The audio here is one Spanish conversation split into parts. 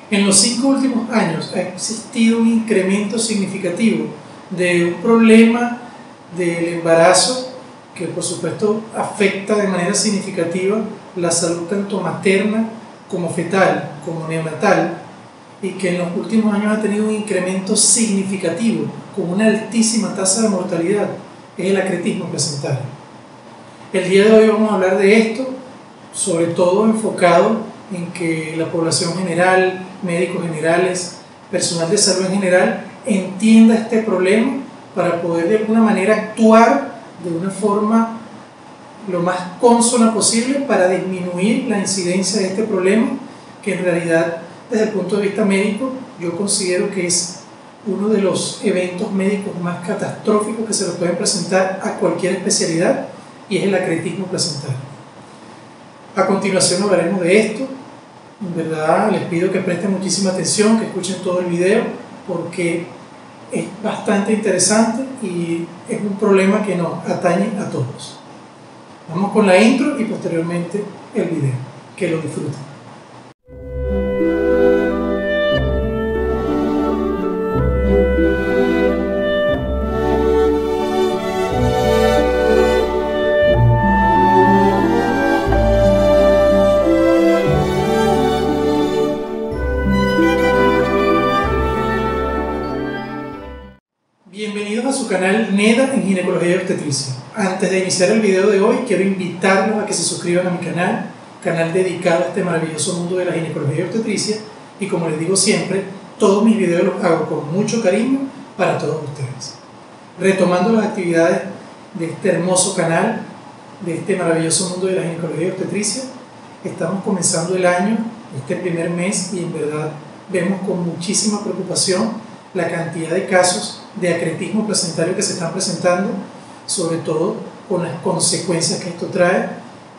En los 5 últimos años ha existido un incremento significativo de un problema del embarazo que por supuesto afecta de manera significativa la salud tanto materna como fetal, como neonatal, y que en los últimos años ha tenido un incremento significativo con una altísima tasa de mortalidad, es el acretismo placentario. El día de hoy vamos a hablar de esto, sobre todo enfocado en que la población general, médicos generales, personal de salud en general, entienda este problema para poder de alguna manera actuar de una forma lo más consona posible para disminuir la incidencia de este problema, que en realidad desde el punto de vista médico yo considero que es uno de los eventos médicos más catastróficos que se le pueden presentar a cualquier especialidad, y es el acretismo placentario. A continuación hablaremos de esto. En verdad les pido que presten muchísima atención, que escuchen todo el video, porque es bastante interesante y es un problema que nos atañe a todos. Vamos con la intro y posteriormente el video. Que lo disfruten. Bienvenidos a su canal NEDA en Ginecología y Obstetricia. Antes de iniciar el video de hoy, quiero invitarlos a que se suscriban a mi canal dedicado a este maravilloso mundo de la ginecología y obstetricia, y como les digo siempre, todos mis videos los hago con mucho cariño para todos ustedes. Retomando las actividades de este hermoso canal, de este maravilloso mundo de la ginecología y obstetricia, estamos comenzando el año, este primer mes, y en verdad vemos con muchísima preocupación la cantidad de casos de acretismo placentario que se están presentando, sobre todo con las consecuencias que esto trae: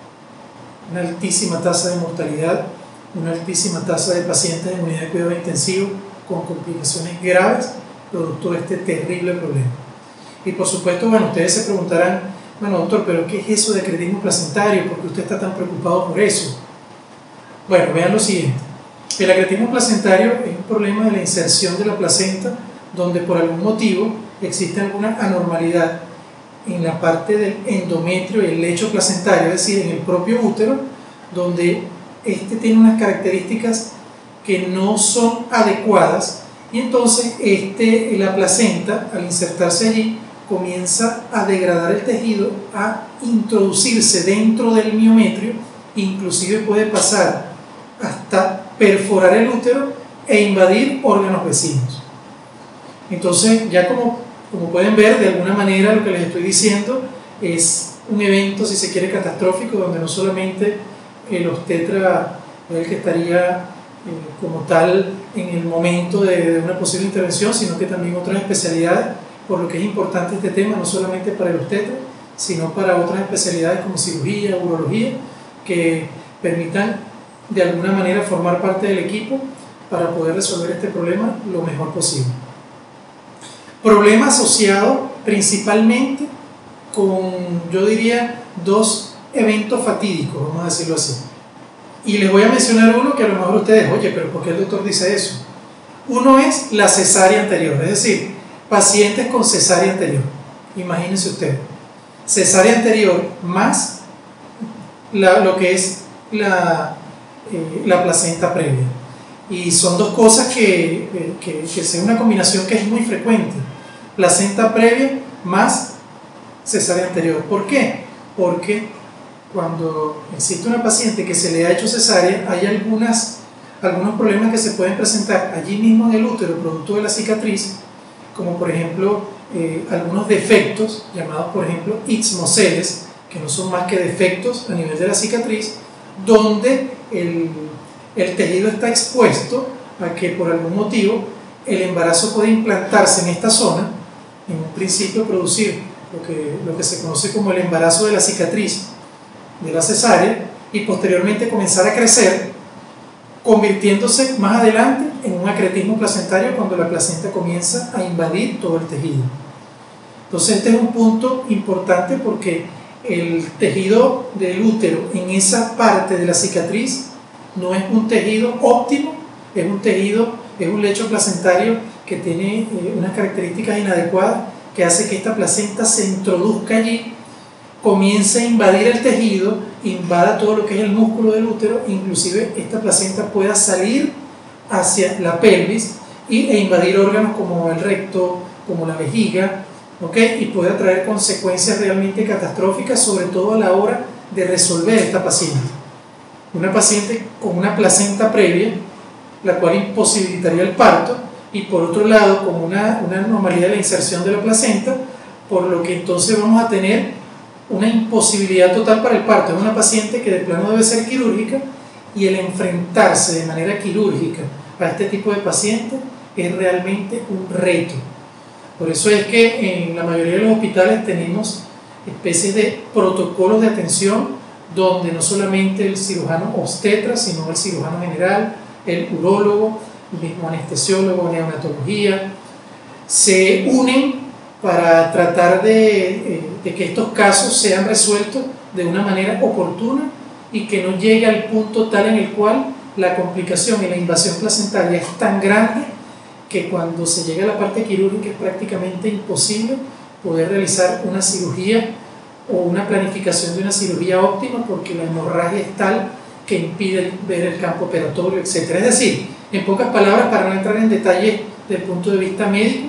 una altísima tasa de mortalidad, una altísima tasa de pacientes en unidad de cuidado intensivo con complicaciones graves producto de este terrible problema. Y por supuesto, bueno, ustedes se preguntarán, bueno doctor, pero ¿qué es eso de acretismo placentario? ¿Por qué usted está tan preocupado por eso? Bueno, vean lo siguiente. El acretismo placentario es un problema de la inserción de la placenta donde por algún motivo existe alguna anormalidad en la parte del endometrio y el lecho placentario, es decir, en el propio útero, donde este tiene unas características que no son adecuadas, y entonces la placenta, al insertarse allí, comienza a degradar el tejido, a introducirse dentro del miometrio, inclusive puede pasar hasta perforar el útero e invadir órganos vecinos. Entonces, ya como pueden ver, de alguna manera lo que les estoy diciendo es un evento, si se quiere, catastrófico, donde no solamente el obstetra es el que estaría como tal en el momento de una posible intervención, sino que también otras especialidades, por lo que es importante este tema, no solamente para el obstetra, sino para otras especialidades como cirugía, urología, que permitan de alguna manera formar parte del equipo para poder resolver este problema lo mejor posible. Problema asociado principalmente con, yo diría, 2 eventos fatídicos, vamos a decirlo así. Y les voy a mencionar uno que a lo mejor ustedes, oye, pero ¿por qué el doctor dice eso? Uno es la cesárea anterior, es decir, pacientes con cesárea anterior. Imagínense ustedes, cesárea anterior más lo que es la placenta previa. Y son 2 cosas que es una combinación que es muy frecuente: placenta previa más cesárea anterior. ¿Por qué? Porque cuando existe una paciente que se le ha hecho cesárea, hay algunos problemas que se pueden presentar allí mismo en el útero producto de la cicatriz, como por ejemplo algunos defectos llamados por ejemplo ixmoceles, que no son más que defectos a nivel de la cicatriz, donde el tejido está expuesto a que por algún motivo el embarazo puede implantarse en esta zona, en un principio producir lo que se conoce como el embarazo de la cicatriz de la cesárea, y posteriormente comenzar a crecer, convirtiéndose más adelante en un acretismo placentario cuando la placenta comienza a invadir todo el tejido. Entonces este es un punto importante, porque el tejido del útero en esa parte de la cicatriz no es un tejido óptimo Es un tejido, es un lecho placentario que tiene unas características inadecuadas que hace que esta placenta se introduzca allí, comience a invadir el tejido, invada todo lo que es el músculo del útero, inclusive esta placenta pueda salir hacia la pelvis e invadir órganos como el recto, como la vejiga, y puede traer consecuencias realmente catastróficas, sobre todo a la hora de resolver esta paciente. Una paciente con una placenta previa, la cual imposibilitaría el parto, y por otro lado con una anomalía de la inserción de la placenta, por lo que entonces vamos a tener una imposibilidad total para el parto. Es una paciente que de plano debe ser quirúrgica, y el enfrentarse de manera quirúrgica a este tipo de pacientes es realmente un reto. Por eso es que en la mayoría de los hospitales tenemos especies de protocolos de atención donde no solamente el cirujano obstetra, sino el cirujano general, el urólogo, el mismo anestesiólogo, neonatología, se unen para tratar de que estos casos sean resueltos de una manera oportuna y que no llegue al punto tal en el cual la complicación y la invasión placentaria es tan grande que cuando se llega a la parte quirúrgica es prácticamente imposible poder realizar una cirugía o una planificación de una cirugía óptima, porque la hemorragia es tal que impide ver el campo operatorio, etc. Es decir, en pocas palabras, para no entrar en detalle desde el punto de vista médico,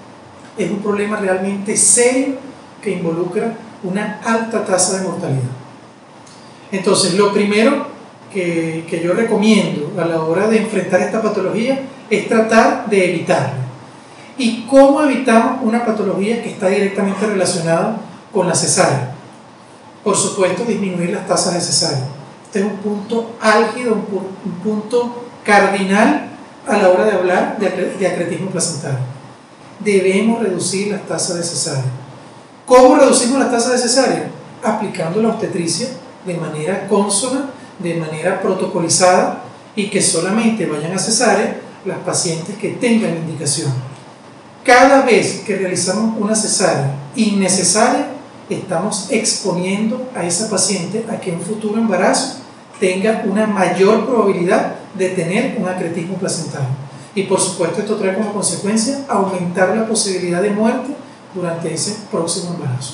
es un problema realmente serio que involucra una alta tasa de mortalidad. Entonces, lo primero que yo recomiendo a la hora de enfrentar esta patología es tratar de evitarla. ¿Y cómo evitamos una patología que está directamente relacionada con la cesárea? Por supuesto, disminuir las tasas de cesárea. Este es un punto álgido, un punto cardinal a la hora de hablar de acretismo placentario. Debemos reducir las tasas de cesárea. ¿Cómo reducimos las tasas de cesárea? Aplicando la obstetricia de manera consona, de manera protocolizada, y que solamente vayan a cesárea las pacientes que tengan indicación. Cada vez que realizamos una cesárea innecesaria, estamos exponiendo a esa paciente a que en un futuro embarazo tenga una mayor probabilidad de tener un acretismo placentario. Y por supuesto esto trae como consecuencia aumentar la posibilidad de muerte durante ese próximo embarazo.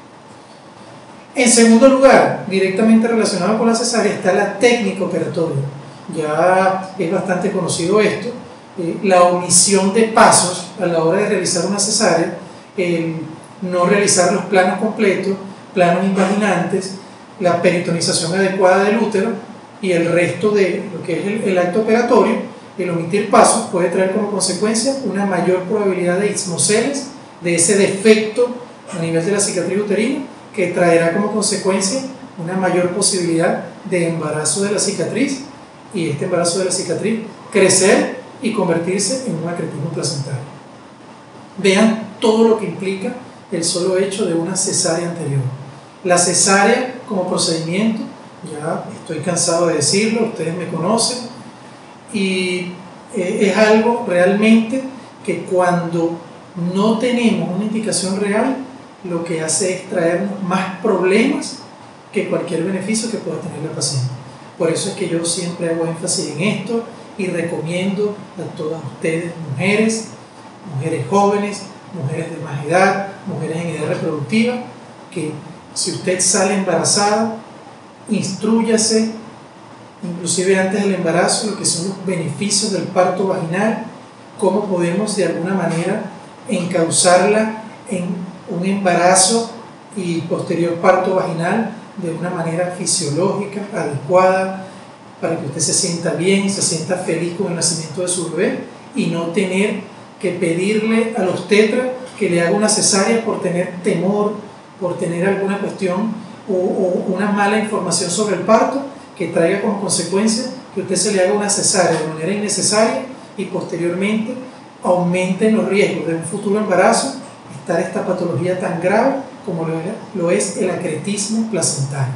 En segundo lugar, directamente relacionado con la cesárea, está la técnica operatoria. Ya es bastante conocido esto, la omisión de pasos a la hora de realizar una cesárea, el no realizar los planos completos, planos invaginantes, la peritonización adecuada del útero y el resto de lo que es el acto operatorio. El omitir pasos puede traer como consecuencia una mayor probabilidad de ismoceles, de ese defecto a nivel de la cicatriz uterina, que traerá como consecuencia una mayor posibilidad de embarazo de la cicatriz, y este embarazo de la cicatriz crecer y convertirse en un acretismo placentario. Vean todo lo que implica el solo hecho de una cesárea anterior. La cesárea como procedimiento, ya estoy cansado de decirlo, ustedes me conocen, y es algo realmente que cuando no tenemos una indicación real, lo que hace es traernos más problemas que cualquier beneficio que pueda tener la paciente. Por eso es que yo siempre hago énfasis en esto y recomiendo a todas ustedes, mujeres jóvenes, mujeres de más edad, mujeres en edad reproductiva, que si usted sale embarazada, instrúyase, inclusive antes del embarazo, lo que son los beneficios del parto vaginal, cómo podemos de alguna manera encauzarla en un embarazo y posterior parto vaginal de una manera fisiológica, adecuada, para que usted se sienta bien, se sienta feliz con el nacimiento de su bebé, y no tener que pedirle al obstetra que le haga una cesárea por tener temor, por tener alguna cuestión o una mala información sobre el parto, que traiga como consecuencia que usted se le haga una cesárea de manera innecesaria y posteriormente aumenten los riesgos de un futuro embarazo, estar esta patología tan grave como lo es el acretismo placentario.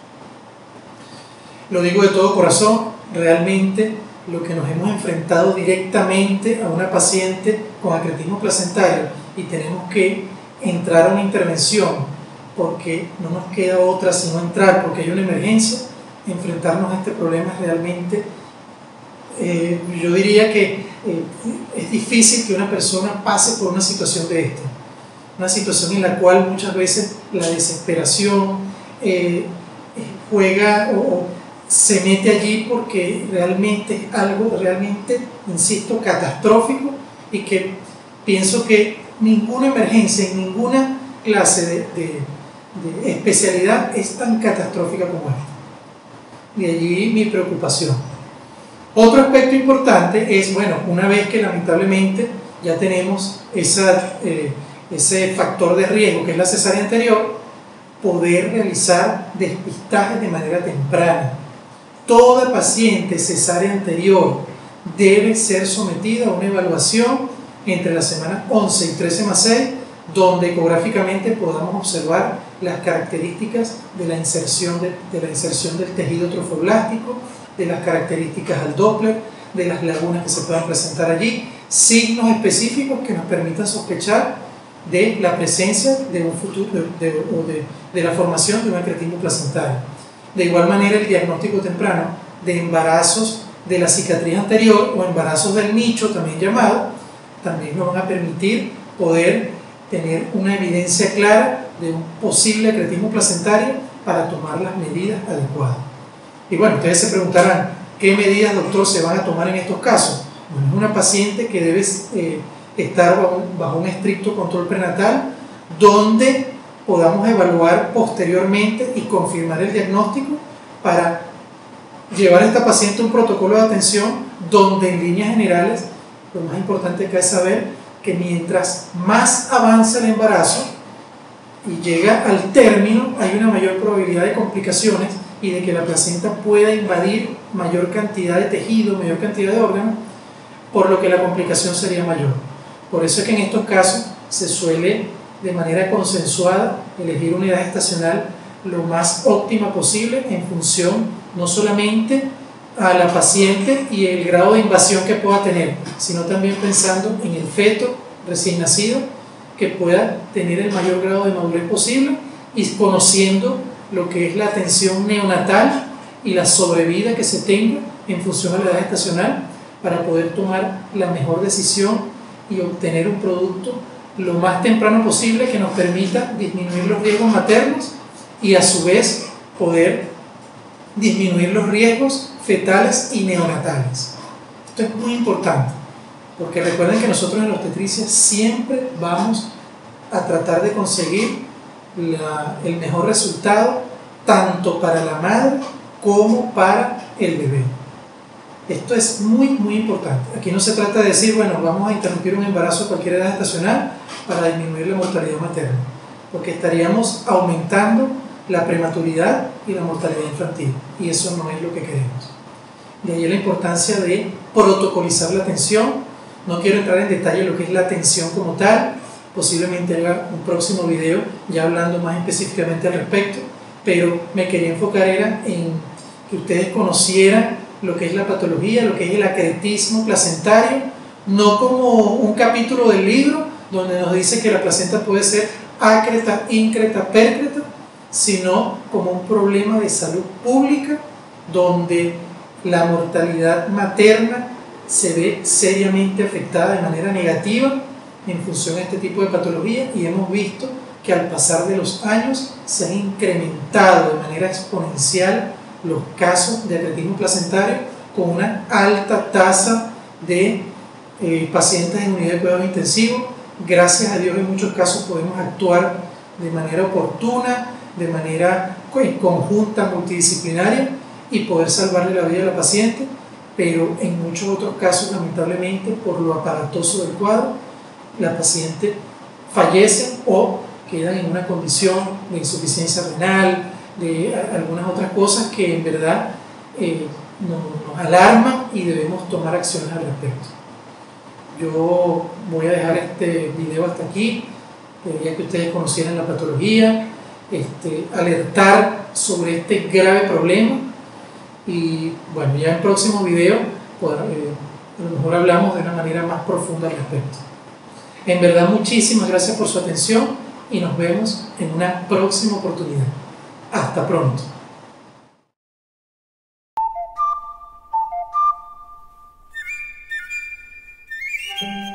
Lo digo de todo corazón, realmente lo que nos hemos enfrentado directamente a una paciente con acretismo placentario y tenemos que entrar a una intervención porque no nos queda otra sino entrar porque hay una emergencia, enfrentarnos a este problema es realmente yo diría que es difícil que una persona pase por una situación de esta, una situación en la cual muchas veces la desesperación juega o se mete allí porque realmente es algo realmente, insisto, catastrófico, y que pienso que ninguna emergencia en ninguna clase de especialidad es tan catastrófica como esta. De allí mi preocupación. Otro aspecto importante es, bueno, una vez que lamentablemente ya tenemos ese factor de riesgo que es la cesárea anterior, poder realizar despistajes de manera temprana. Toda paciente cesárea anterior debe ser sometida a una evaluación entre las semanas 11 y 13+6, donde ecográficamente podamos observar las características de la inserción del tejido trofoblástico, de las características al Doppler, de las lagunas que se puedan presentar allí, signos específicos que nos permitan sospechar de la presencia de un futuro de la formación de un acretismo placentario. De igual manera, el diagnóstico temprano de embarazos de la cicatriz anterior o embarazos del nicho, también llamado, también nos van a permitir poder tener una evidencia clara de un posible acretismo placentario para tomar las medidas adecuadas. Y bueno, ustedes se preguntarán, ¿qué medidas, doctor, se van a tomar en estos casos? Bueno, es una paciente que debe estar bajo un estricto control prenatal, donde podamos evaluar posteriormente y confirmar el diagnóstico para llevar a esta paciente un protocolo de atención donde, en líneas generales, lo más importante que es saber que mientras más avanza el embarazo y llega al término, hay una mayor probabilidad de complicaciones y de que la placenta pueda invadir mayor cantidad de tejido, mayor cantidad de órganos, por lo que la complicación sería mayor. Por eso es que en estos casos se suele, de manera consensuada, elegir una edad gestacional lo más óptima posible en función no solamente a la paciente y el grado de invasión que pueda tener, sino también pensando en el feto recién nacido, que pueda tener el mayor grado de madurez posible, y conociendo lo que es la atención neonatal y la sobrevida que se tenga en función a la edad gestacional, para poder tomar la mejor decisión y obtener un producto lo más temprano posible que nos permita disminuir los riesgos maternos y a su vez poder disminuir los riesgos fetales y neonatales. Esto es muy importante, porque recuerden que nosotros en la obstetricia siempre vamos a tratar de conseguir el mejor resultado tanto para la madre como para el bebé. Esto es muy, muy importante. Aquí no se trata de decir, bueno, vamos a interrumpir un embarazo a cualquier edad gestacional para disminuir la mortalidad materna, porque estaríamos aumentando la prematuridad y la mortalidad infantil, y eso no es lo que queremos. De ahí la importancia de protocolizar la atención. No quiero entrar en detalle en lo que es la atención como tal, posiblemente haga un próximo video ya hablando más específicamente al respecto, pero me quería enfocar en que ustedes conocieran lo que es la patología, lo que es el acretismo placentario, no como un capítulo del libro donde nos dice que la placenta puede ser acreta, increta, percreta, sino como un problema de salud pública donde la mortalidad materna se ve seriamente afectada de manera negativa en función a este tipo de patología, y hemos visto que al pasar de los años se han incrementado de manera exponencial los casos de acretismo placentario, con una alta tasa de pacientes en unidad de cuidados intensivos. Gracias a Dios en muchos casos podemos actuar de manera oportuna, de manera conjunta, multidisciplinaria, y poder salvarle la vida a la paciente, pero en muchos otros casos, lamentablemente, por lo aparatoso del cuadro, la paciente fallece o quedan en una condición de insuficiencia renal, de algunas otras cosas que en verdad nos alarman y debemos tomar acciones al respecto. Yo voy a dejar este video hasta aquí. Quería que ustedes conocieran la patología, alertar sobre este grave problema, y bueno, ya en el próximo video a lo mejor hablamos de una manera más profunda al respecto. En verdad, muchísimas gracias por su atención y nos vemos en una próxima oportunidad. Hasta pronto. Chao.